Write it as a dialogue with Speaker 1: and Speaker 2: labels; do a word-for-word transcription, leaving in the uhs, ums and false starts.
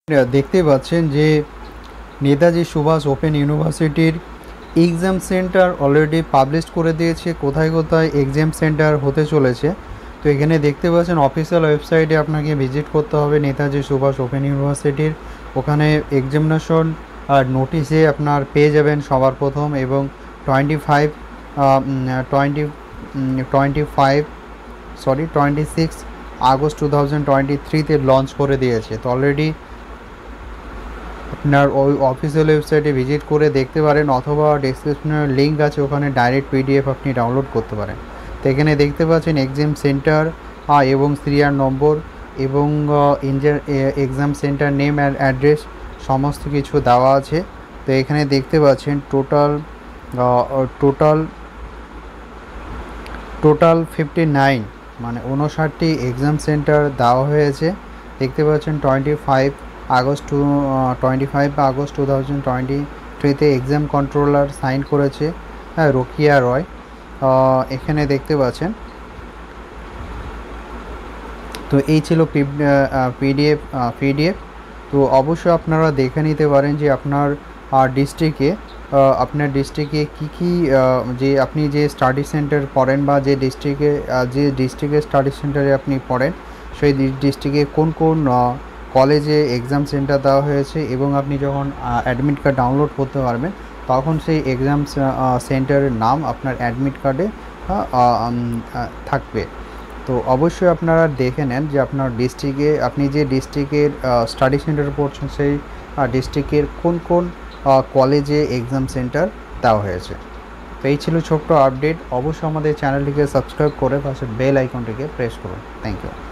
Speaker 1: দেখতে পাচ্ছেন যে নেতাজি সুভাষ ওপেন ইউনিভার্সিটির এক্সাম সেন্টার অলরেডি পাবলিশ করে দিয়েছে, কোথায় কোথায় এক্সাম সেন্টার হতে চলেছে। তো এখানে দেখতে পাচ্ছেন অফিসিয়াল ওয়েবসাইটে আপনাকে ভিজিট করতে হবে নেতাজি সুভাষ ওপেন ইউনিভার্সিটির। ওখানে এক্সামিনেশন আর নোটিশে আপনার পেয়ে যাবেন সবার প্রথম, এবং twenty five twenty twenty five sorry twenty six August two thousand twenty থ্রিতে লঞ্চ করে দিয়েছে। তো অলরেডি আপনার ওই অফিসিয়াল ওয়েবসাইটে ভিজিট করে দেখতে পারেন, অথবা ডেসক্রিপশনের লিঙ্ক আছে, ওখানে ডাইরেক্ট পিডিএফ আপনি ডাউনলোড করতে পারেন। তো এখানে দেখতে পাচ্ছেন এক্সাম সেন্টার এবং সিরিয়াল নম্বর এবং exam centre name and address সমস্ত কিছু দেওয়া আছে। তো এখানে দেখতে পাচ্ছেন total total total fifty nine মানে উনষাটটি এক্সাম সেন্টার দেওয়া হয়েছে। দেখতে পাচ্ছেন twenty five August to twenty five August two thousand twenty থ্রিতে এক্সাম কন্ট্রোলার সাইন করেছে, হ্যাঁ, রোকিয়া রয়। এখানে দেখতে পাচ্ছেন। তো এই ছিল পিডিএফ পিডিএফ তো অবশ্যই আপনারা দেখে নিতে পারেন যে আপনার ডিস্ট্রিক্টে আপনার ডিস্ট্রিক্টে কী কী যে আপনি যে স্টাডি সেন্টার পড়েন, বা যে ডিস্ট্রিক্টে যে ডিস্ট্রিক্টের স্টাডি সেন্টারে আপনি পড়েন, সেই ডিস্ট্রিক্টে কোন কোন কলেজে এক্সাম সেন্টার দেওয়া হয়েছে, এবং আপনি যখন অ্যাডমিট কার্ড ডাউনলোড করতে পারবেন তখন সেই এক্সাম সেন্টারের নাম আপনার অ্যাডমিট কার্ডে থাকবে। তো অবশ্যই আপনারা দেখে নেন যে আপনার ডিস্ট্রিক্টে আপনি যে ডিস্ট্রিক্টের স্টাডি সেন্টারে পড়ছেন সেই ডিস্ট্রিক্টের কোন কোন কলেজে এক্সাম সেন্টার দেওয়া হয়েছে। তো এই ছিল ছোট্ট আপডেট। অবশ্যই আমাদের চ্যানেলটিকে সাবস্ক্রাইব করে পাশে বেল আইকনটিকে প্রেস করুন। Thank you.